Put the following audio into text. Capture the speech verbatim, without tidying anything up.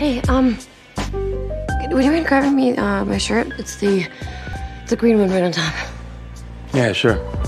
Hey, um, would you mind grabbing me uh, my shirt? It's the, the green one right on top. Yeah, sure.